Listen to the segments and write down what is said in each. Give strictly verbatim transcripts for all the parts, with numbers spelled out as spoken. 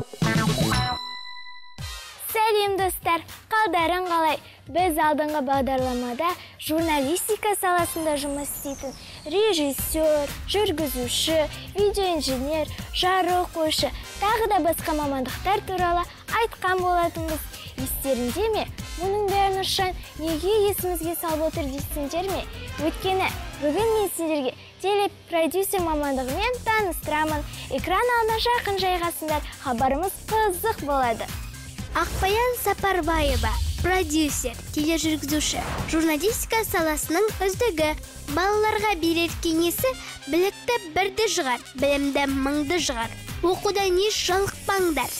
Сәлем достар, қалдарың қалай? Біз алдыңғы бағдарламада журналистика саласында жұмыс істейтін режиссер, жүргізуші, видеоинженер, жарық қойшы, тағы да басқа мамандықтар туралы айтқан болатынбыз. Естерінде ме? Мұның бәрін Нұршан неге есімізге салып отыр дейсіңдер ме? Өйткені бүгін мен сендерге телепродюсер мамандығымен таныстырамын. Экран алдына жақын жайғасыңдар, хабарымыз қызық болады. Ақбаян Сапарбаева, продюсер, тележүргізуші, журналистика саласының үздігі. Балаларға берер кеңесі: білікті бірді жығар, білімді мыңды жығар. Оқудан еш жалықпаңдар.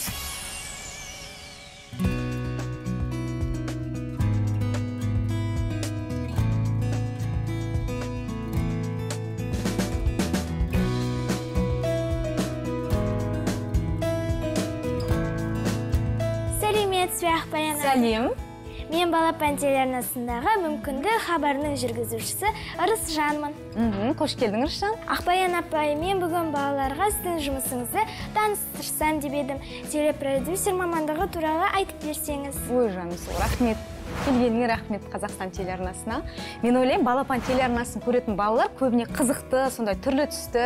Сәлем. Мен Балапан телеарнасындағы мүмкінді хабарының жүргізушісі Ырыс Жанмын. Қош келдің, Ырысжан. Ақбаян апай, мен бүгін балаларға сіздің жұмысыңызды таныстырсам деп едім. Телепродюсер мамандығы туралы айтып берсеңіз. Ой, жаным, рахмет. Келгеніңе рахмет Қазақстан телеарнасына. Мен ойлаймын, Балапан телеарнасын көретін балалар көбіне қызықты, сондай түрлі түсті,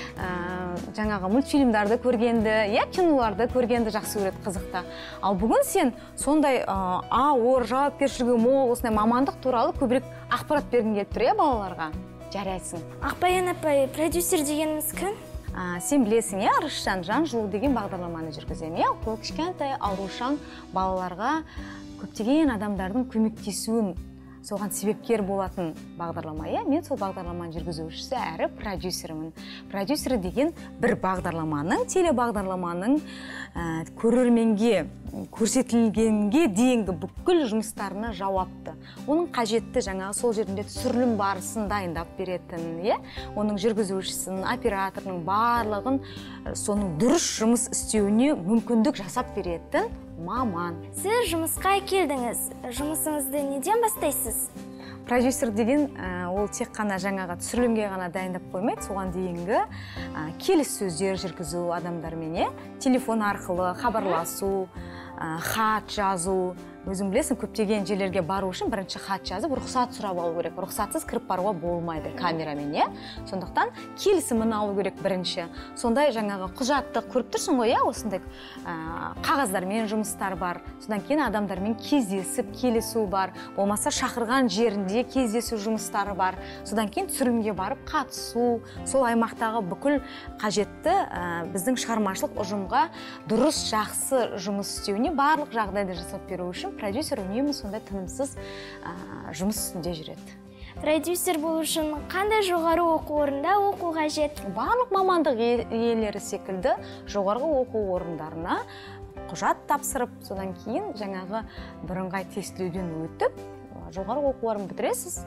жаңағы мультфильмдарды көргенді, я киноларды көргенді жақсы көреді, қызықты. Ал бүгін сен сондай ауыр, жауапкершілігі мол, осындай мамандық туралы көбірек ақпарат бергің келіп тұр, балаларға. Жарайсың. Ақбаян апай, продюсер дегеніміз кім? Сен білесің, я Ырысжан, жан жылу деген бағдарламаны жүргіземін. Я ол кішкентай аурушаң балаларға көптеген адамдардың көмектесуін, соған себепкер болатын бағдарлама. Мен сол бағдарламаның жүргізушісі әрі продюсерімін. Продюсері деген бір бағдарламаның, телебағдарламаның көрерменге көрсетілгенге дейінгі бүкіл жұмыстарына жауапты. Оның қажетті жаңағы сол жерінде түсірілім барысын дайындап беретін, оның жүргізушісін, операторының барлығын соның дұрыс жұмыс істеуіне мүмкіндік жасап беретін маман. Сіз жұмысқа келдіңіз. Жұмысыңызды неден бастайсыз? Продюсер деген ол тек қана жаңаға түсірілімге ғана дайындап қоймайды, соған дейінгі келіссөздер жүргізу адамдармен, телефон арқылы хабарласу, хат жазу. Өзің білесің, көптеген жерлерге бару үшін бірінші хат жазып, рұқсат сұрап алу керек. Рұқсатсыз кіріп баруға болмайды камерамен, сондықтан келісімін алу керек бірінші. Сондай жаңағы құжатты көріп тұрсың ғой, осындай қағаздармен жұмыстар бар. Содан кейін адамдармен кездесіп, келісу бар. Болмаса шақырған жерінде кездесу жұмыстары бар. Содан кейін түсірілімге барып қатысу, сол аймақтағы бүкіл қажетті біздің шығармашылық ұжымға дұрыс, жақсы жұмыс істеуіне барлық жағдайды жасап беру үшін продюсер үнемі сондай тынымсыз жұмыс үстінде жүреді. Продюсер болу үшін қандай жоғары оқу орында оқу қажет? Барлық мамандық иелері секілді жоғарғы оқу орындарына құжат тапсырып, содан кейін жаңағы бірыңғай тестілеуден өтіп, жоғарғы оқу орнын бітіресіз.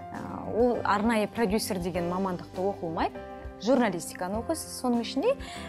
Ол арнайы продюсер деген мамандықты оқылмайды. Журналистиканы оқисыз, соның ішінде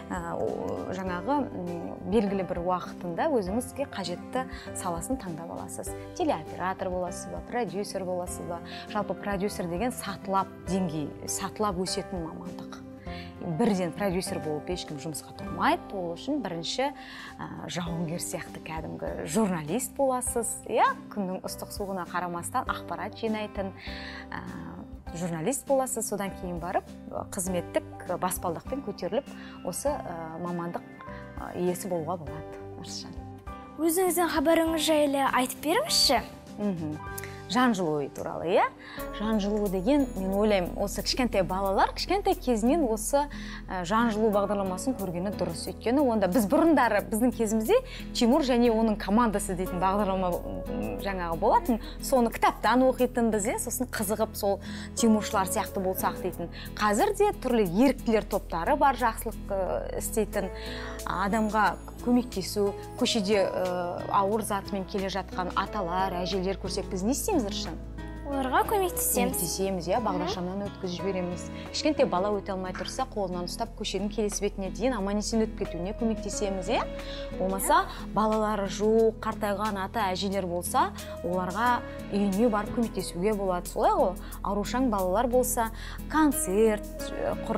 жаңағы белгілі бір уақытында өзіңізге қажетті саласын таңдап аласыз. Телеоператор боласыз ба, продюсер боласыз ба. Жалпы продюсер деген сатылап деңгей, сатылап өсетін мамандық. Бірден продюсер болып ешкім жұмысқа тұрмайды, ол үшін бірінші жауынгер сияқты кәдімгі журналист боласыз. Күннің ыстық суығына қарамастан ақпарат жинайтын журналист боласыз, содан кейін барып қызметтік баспалдақпен көтеріліп осы мамандық иесі болуға болады. Өзіңіздің хабарыңыз жайлы айтып беріңізші? Жан жылуы туралы, жан жылуы деген, мен ойлаймын, осы кішкентай балалар кішкентай кезінен осы жан жылу бағдарламасын көргені дұрыс. Өйткені онда біз бұрындары, біздің кезімізде Тимур және оның командасы дейтін бағдарлама жаңағы болатын. Соны кітаптан оқитынбыз, сосын қызығып сол Тимуршылар сияқты болсақ дейтін. Қазір де түрлі еріктілер топтары бар, жақсылық істейтін, адамға көмектесу, көшеде ауыр затымен келе жатқан аталар, әжелер көрсек, біз не істейміз, Ырысжан? Оларға көмектесеміз. Көмектесеміз, бағдаршамнан өткізіп жібереміз. Кішкентай бала өте алмай тұрса, қолынан ұстап көшенің келесі бетіне дейін аман-есен өтіп кетуіне көмектесеміз. Болмаса, балалары жоқ, қартайған ата әжелер болса, оларға үйіне барып көмектесуге болады. Солай ғой, аурушаң балалар болса, концерт құрып,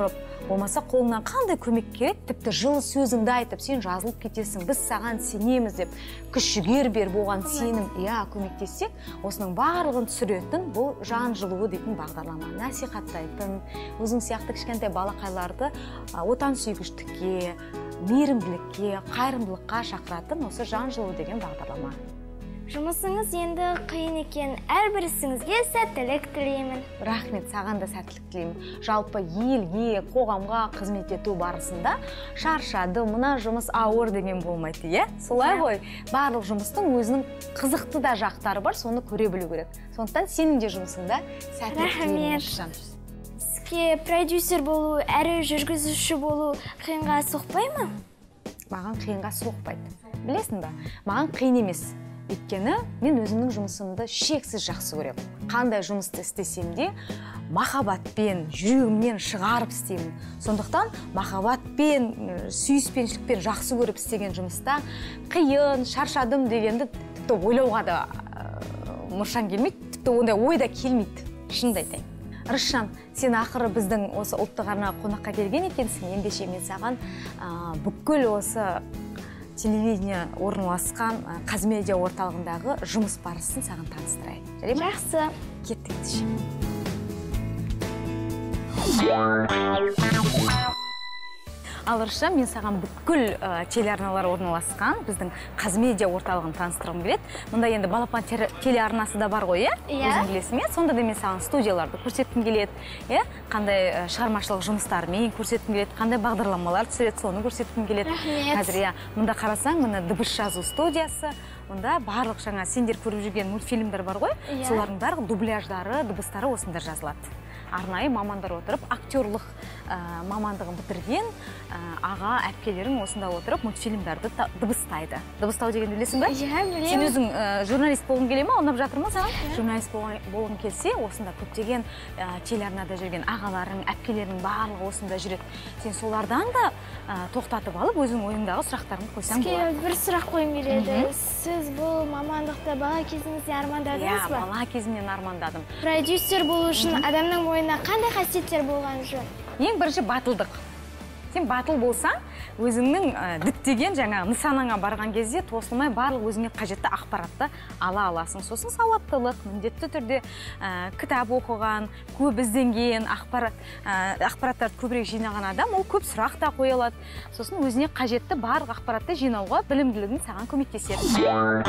болмаса қолыңнан қандай көмек керек, тіпті жылы сөзіңді айтып, сен жазылып кетесің, біз саған сенеміз деп, күш жігер бер болған сенім, иә, көмектессек, осының барлығын түсіретін бұл жан жылуы дейтін бағдарлама. Насихаттайтын, өзің сияқты кішкентай балақайларды отансүйгіштікке, мейірімділікке, қайырымдылыққа шақыратын осы жан жылуы деген бағдарлама. Жұмысыңыз енді қиын екен, әрбір ісіңізге сәттілік тілеймін. Рахмет, саған да сәттілік тілеймін. Жалпы елге, қоғамға қызмет ету барысында шаршады, мына жұмыс ауыр деген болмайды, е? Солай ғой, барлық жұмыстың өзінің қызықты да жақтары бар, соны көре білу керек. Сондықтан сенің де жұмысыңда сәттілік тілеймін. Сізге продюсер болу, әрі жүргізуші болу қиынға соқпай ма? Маған қиынға соқпайды. Білесің ба? Маған қиын емес. Өйткені мен өзімнің жұмысымды шексіз жақсы көремін. Қандай жұмысты істесем де, махаббатпен, жүрегімнен шығарып істеймін. Сондықтан махаббатпен, сүйіспеншілікпен жақсы көріп істеген жұмыста қиын, шаршадым дегенді тіпті ойлауға да мұршам келмейді, тіпті ондай ой да келмейді. Шынымды айтайын. Рысжан, сен ақыры біздің осы ұлттық арнаға қонаққа келген екенсің. Ендеше мен саған бүкіл осы телевидение орналасқан Қазмедиа орталығындағы жұмыс барысын саған таныстырайын. Жарай ма? Жақсы. Кеттік ендеше. Ал Рысжан, мен саған бүкіл телеарналар орналасқан біздің Қазмедиа орталығын таныстырғым келеді. Мұнда енді балапан телеарнасы да бар ғой, е? Өзің білесің, е? Сонда да мен саған студияларды көрсеткім келеді, е? Қандай шығармашылық жұмыстармен көрсеткім келеді, қандай бағдарламалар түсіреді, соны көрсеткім келеді. Қазір, е, мұнда қарасаң, мына дыбыс жазу студиясы, мұнда барлық жаңа сендер көріп жүрген мультфильмдер бар ғой, солардың барлық дубляждары, дыбыстары осында жазылады. Арнайы мамандар отырып, актерлық мамандығын бітірген аға әпкелерің осында отырып мультфильмдарды дыбыстайды. Дыбыстау деген білесің бе? Иә, білемін. Сен өзің журналист болғың келе ма? Ұнап жатыр ма саған? Журналист болғың келсе, осында көптеген телеарнада жүрген ағаларың, әпкелерің барлығы осында жүреді. Сен солардан да тоқтатып алып, өзің ойыңдағы сұрақтарыңды қойсаң болады. Сізге бір сұрақ қойым келеді. Сіз бұл мамандықты бала кезіңізде армандадыңыз ба? Иә, бала кезімнен армандадым. Продюсер болу үшін адамның бойына қандай қасиеттер болған жөн? Ең бірінші батылдық. Сен батыл болсаң, өзіңнің діттеген жаңа нысанаңа барған кезде тосылмай барлық өзіңе қажетті ақпаратты ала аласың. Сосын сауаттылық, міндетті түрде кітап оқыған, көп ізденген, ақпараттарды көбірек жинаған адам, ол көп сұрақ та қоя алады. Сосын өзіне қажетті барлық ақпаратты жинауға білімділігін саған көмектеседі.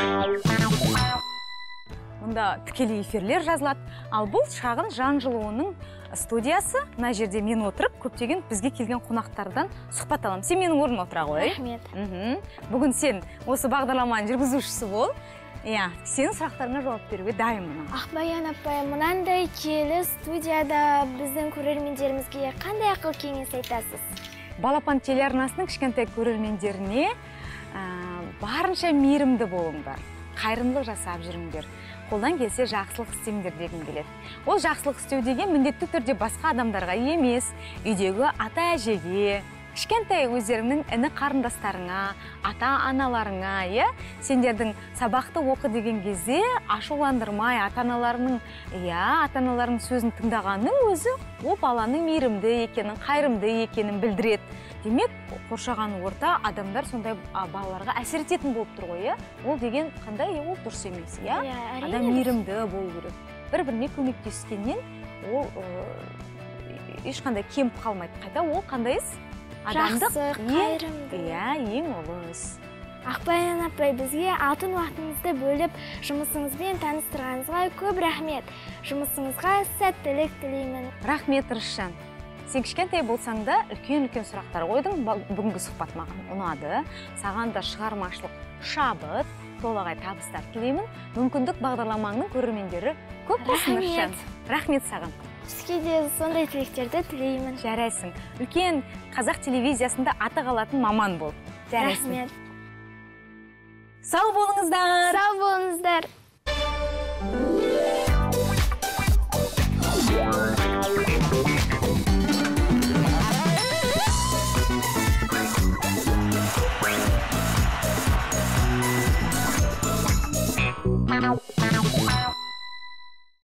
Мұнда тікелей эфирлер жазылады. Ал бұл шағын жан жылуының студиясы. Мына жерде мен отырып, көптеген бізге келген қонақтардан сұхбат аламын. Сен менің орныма отыра ғой. Рахмет. Бүгін сен осы бағдарламаның жүргізушісі бол. Иә, сенің сұрақтарыңа жауап беруге дайынмын. Ақбаян апай, мынандай киелі студияда біздің көрермендерімізге қандай ақыл кеңес айтасыз? Балапан телеарнасының кішкентай көрермендеріне барынша мейірімді болыңдар. Қайырымдылық жасап жүріңдер. Қолдан келсе жақсылық істеңдер дегім келеді. Ол жақсылық істеу деген міндетті түрде басқа адамдарға емес, үйдегі ата-әжеге, кішкентай өздеріңнің іні қарындастарыңа, ата-аналарыңа, е, сендердің сабақты оқы деген кезде ашуландырмай, ата-аналарының, иә, ата-аналарының сөзін тыңдағанның өзі ол баланың мейірімді екенін, қайырымды екенін білдіреді. Демек, қоршаған орта адамдар сондай балаларға әсер ететін болып тұр ғой, ол деген қандай, ол дұрыс емес, иә? Адам мейірімді болу керек. Бір-біріне көмектескеннен ол ешқандай кем қалмайды. Қайта ол қандайыз? Жақсы, қайырымды. Иә, ең ұлыс. Ақбаян апай, бізге алтын уақытыңызды бөліп, жұмысыңызбен таныстырғаныңызға көп рахмет. Жұмысыңызға сәттілік тілеймін. Рахмет, Рысжан. Сен кішкентай болсаң да үлкен-үлкен сұрақтар қойдың, бүгінгі сұхбат маған ұнады. Саған да шығармашылық шабыт, толағай табыстар тілеймін. Мүмкіндік бағдарламаңның көрермендері көп болсын, Рысжан. Рахмет саған. Сізге де сондай тілектерді тілеймін. Жарайсың. Үлкен қазақ телевизиясында аты қалатын маман бол. Жарайсың. Рахмет. Сау болыңыздар. Сау болыңыздар. Wow.